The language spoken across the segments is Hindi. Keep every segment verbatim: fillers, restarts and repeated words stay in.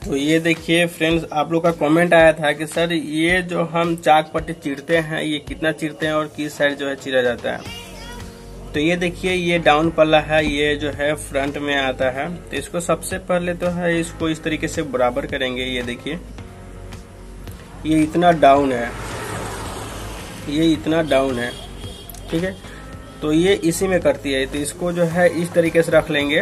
तो ये देखिए फ्रेंड्स, आप लोग का कमेंट आया था कि सर ये जो हम चाक पट्टी चीरते हैं ये कितना चीरते हैं और किस साइड जो है चीरा जाता है। तो ये देखिए, ये डाउन पल्ला है, ये जो है फ्रंट में आता है। तो इसको सबसे पहले तो है इसको इस तरीके से बराबर करेंगे। ये देखिए, ये इतना डाउन है, ये इतना डाउन है, ठीक है। तो ये इसी में करती है। तो इसको जो है इस तरीके से रख लेंगे।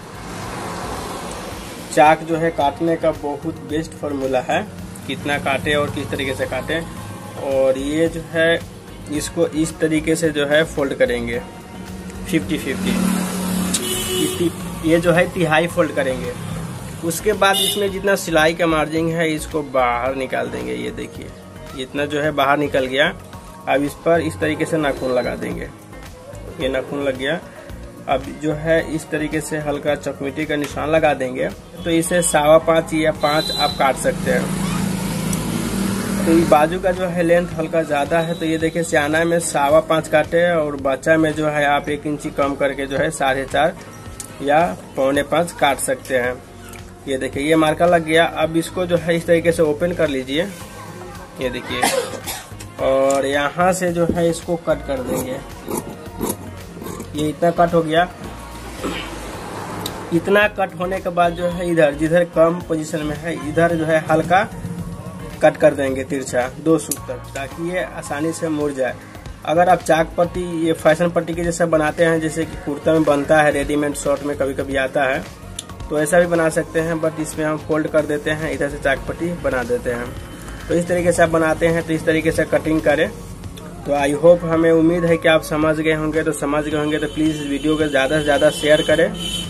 चाक जो है काटने का बहुत बेस्ट फार्मूला है, कितना काटे और किस तरीके से काटे। और ये जो है इसको इस तरीके से जो है फोल्ड करेंगे फिफ्टी फिफ्टी, ये जो है तिहाई फोल्ड करेंगे। उसके बाद इसमें जितना सिलाई का मार्जिन है इसको बाहर निकाल देंगे। ये देखिए, इतना जो है बाहर निकल गया। अब इस पर इस तरीके से नाखून लगा देंगे। ये नाखून लग गया। अब जो है इस तरीके से हल्का चकमिटी का निशान लगा देंगे। तो इसे सवा पाँच या पाँच आप काट सकते हैं। तो ये बाजू का जो है लेंथ हल्का ज्यादा है, तो ये देखिए सियाना में सवा पाँच काटे और बच्चा में जो है आप एक इंची कम करके जो है साढ़े चार या पौने पाँच काट सकते हैं। ये देखिए, ये मार्का लग गया। अब इसको जो है इस तरीके से ओपन कर लीजिए। ये देखिए, और यहाँ से जो है इसको कट कर देंगे। ये इतना कट हो गया। इतना कट होने के बाद जो है इधर जिधर कम पोजीशन में है इधर जो है हल्का कट कर देंगे तिरछा दो सूत तक, ताकि ये आसानी से मुड़ जाए। अगर आप चाक पट्टी ये फैशन पट्टी के जैसा बनाते हैं, जैसे कि कुर्ता में बनता है, रेडीमेड शॉर्ट में कभी कभी आता है, तो ऐसा भी बना सकते हैं। बट इसमें हम फोल्ड कर देते हैं, इधर से चाक पट्टी बना देते हैं। तो इस तरीके से आप बनाते हैं, तो इस तरीके से कटिंग करें। तो आई होप, हमें उम्मीद है कि आप समझ गए होंगे। तो समझ गए होंगे तो प्लीज़ वीडियो को ज़्यादा से ज़्यादा शेयर करें